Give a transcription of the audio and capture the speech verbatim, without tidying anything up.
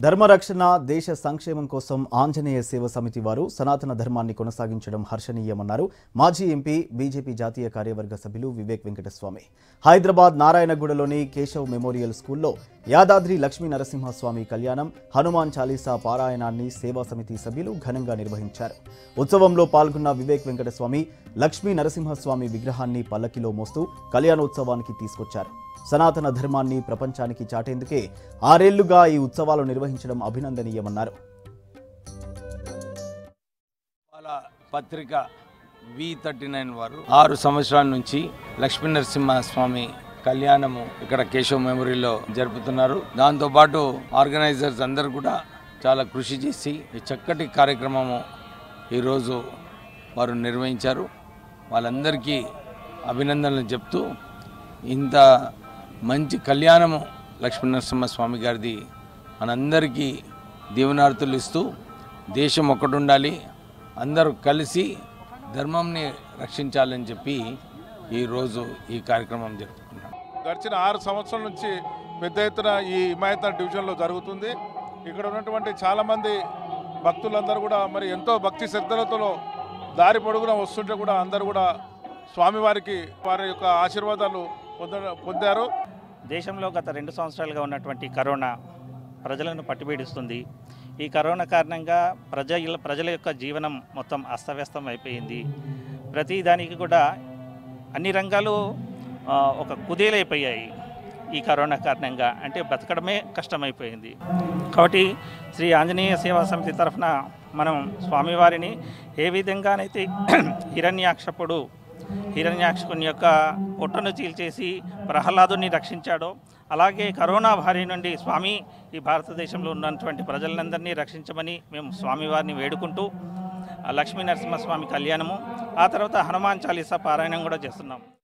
ధర్మరక్షణ దేశ సంక్షేమం కోసం ఆంజనేయ సేవ సమితి వారు సనాతన ధర్మాన్ని కొనసాగించడం హర్షణీయమన్నారు మాజీ ఎంపీ బీజేపీ జాతీయ కార్యవర్గ సభ్యులు వివేక్ వెంకటస్వామి. హైదరాబాద్ నారాయణగూడలోని కేశవ్ మెమోరియల్ స్కూల్లో యాదాద్రి లక్ష్మీ నరసింహస్వామి కళ్యాణం, హనుమాన్ చాలీసా పారాయణాన్ని సేవా సమితి సభ్యులు ఘనంగా నిర్వహించారు. ఉత్సవంలో పాల్గొన్న వివేక్ వెంకటస్వామి లక్ష్మీ నరసింహస్వామి విగ్రహాన్ని పల్లకిలో మోస్తూ కళ్యాణోత్సవానికి తీసుకొచ్చారు. సనాతన ధర్మాన్ని ప్రపంచానికి చాటేందుకే ఆరేళ్లుగా ఈ ఉత్సవాలు నిర్వహించడం అభినందనీయమన్నారు. పత్రిక వి థర్టీ నైన్ వారు ఆరు సంవత్సరాల నుంచి లక్ష్మీ నరసింహస్వామి కళ్యాణము ఇక్కడ కేశవ్ మెమోరియల్లో జరుపుతున్నారు. దాంతోపాటు ఆర్గనైజర్స్ అందరు కూడా చాలా కృషి చేసి ఈ చక్కటి కార్యక్రమము ఈరోజు వారు నిర్వహించారు. వాళ్ళందరికీ అభినందనలు చెప్తూ ఇంత మంచి కళ్యాణము లక్ష్మీ నరసింహస్వామి గారిది మనందరికీ దీవెనార్తులు ఇస్తూ దేశం ఒకటి ఉండాలి, అందరూ కలిసి ధర్మంని రక్షించాలని చెప్పి ఈరోజు ఈ కార్యక్రమం జరుపుకున్నాం. గడిచిన ఆరు సంవత్సరాల నుంచి పెద్ద ఎత్తున ఈ హిమాయత్ డివిజన్లో జరుగుతుంది. ఇక్కడ ఉన్నటువంటి చాలామంది భక్తులందరూ కూడా మరి ఎంతో భక్తి శ్రద్ధలతో దారి పొడుగున వస్తుంటే కూడా అందరూ కూడా స్వామివారికి వారి యొక్క ఆశీర్వాదాలు పొంద పొందారు. దేశంలో గత రెండు సంవత్సరాలుగా ఉన్నటువంటి కరోనా ప్రజలను పట్టిపీడిస్తుంది. ఈ కరోనా కారణంగా ప్రజల ప్రజల యొక్క జీవనం మొత్తం అస్తవ్యస్తం అయిపోయింది. ప్రతి దానికి కూడా అన్ని రంగాలు ఒక కుదేలైపోయాయి ఈ కరోనా కారణంగా. అంటే బతకడమే కష్టమైపోయింది. కాబట్టి శ్రీ ఆంజనేయ సేవా సమితి తరఫున మనం స్వామివారిని ఏ విధంగానైతే హిరణ్యాక్షపుడు హిరణ్యాక్షకుని యొక్క పొట్టను చీల్చేసి ప్రహ్లాదుని రక్షించాడో అలాగే కరోనా బారి నుండి స్వామి ఈ భారతదేశంలో ఉన్నటువంటి ప్రజలందరినీ రక్షించమని మేము స్వామివారిని వేడుకుంటూ లక్ష్మీ నరసింహస్వామి కళ్యాణము, ఆ తర్వాత హనుమాన్ చాలీసా పారాయణం కూడా చేస్తున్నాం.